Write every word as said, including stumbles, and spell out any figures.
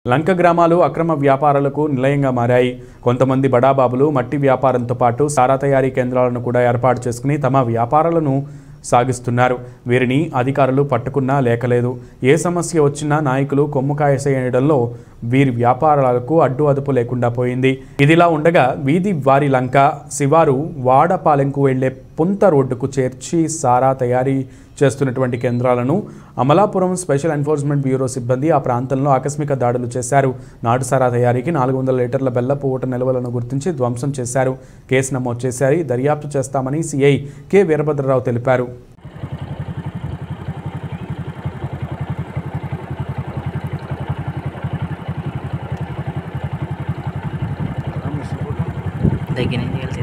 లంక గ్రామాలు అక్రమ వ్యాపారాలకు నిలయంగా మారాయి. కొంతమంది బడాబాబులు మట్టి వ్యాపారంతో పాటు సారా తయారీ కేంద్రాలను కూడా ఏర్పాటు చేసుకుని తమ వ్యాపారాలను సాగిస్తున్నారు. వీరిని అధికారులు పట్టుకున్నా లేకలేదు. ఏ సమస్య వచ్చినా నాయకులు కొమ్ముకాయసేయడంలో వీరి వ్యాపారాలకు అడ్డు అదుపు లేకుండా పోయింది. ఇదిలా ఉండగా వీధి వారి లంక శివారు వాడపాలెంకు వెళ్లే పుంత రోడ్డుకు చేర్చి సారా తయారీ చేస్తున్నటువంటి కేంద్రాలను అమలాపురం స్పెషల్ ఎన్ఫోర్స్మెంట్ బ్యూరో సిబ్బంది ఆ ప్రాంతంలో ఆకస్మిక దాడులు చేశారు. నాటు సారా తయారీకి నాలుగు వందల లీటర్ల బెల్లపు ఊట నిల్వలను గుర్తించి ధ్వంసం చేశారు. కేసు నమోదు చేశారు. దర్యాప్తు చేస్తామని సిఐ కె వీరభద్రరావు తెలిపారు. దగ్గర